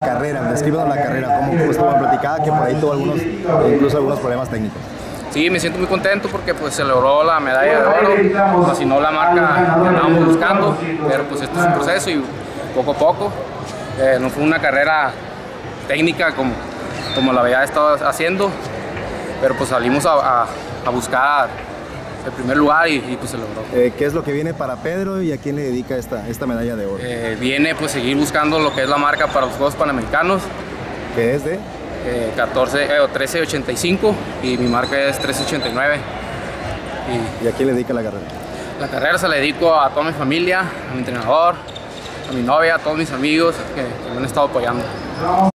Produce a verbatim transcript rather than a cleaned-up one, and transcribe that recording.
Carrera, descríbenos la carrera, cómo, cómo estuvo platicada, que por ahí tuvo algunos, incluso algunos problemas técnicos. Sí, me siento muy contento porque pues se logró la medalla de oro, así no la marca que andábamos buscando, pero pues esto es un proceso y poco a poco. Eh, no fue una carrera técnica como, como la había estado haciendo, pero pues salimos a, a, a buscar el primer lugar y, y pues se logró. Eh, ¿Qué es lo que viene para Pedro y a quién le dedica esta, esta medalla de oro? Eh, viene pues seguir buscando lo que es la marca para los Juegos Panamericanos. ¿Qué es de? Eh, catorce, eh, trece ochenta y cinco y mi marca es trece ochenta y nueve. Y, ¿Y a quién le dedica la carrera? La carrera se la dedico a toda mi familia, a mi entrenador, a mi novia, a todos mis amigos que, que me han estado apoyando.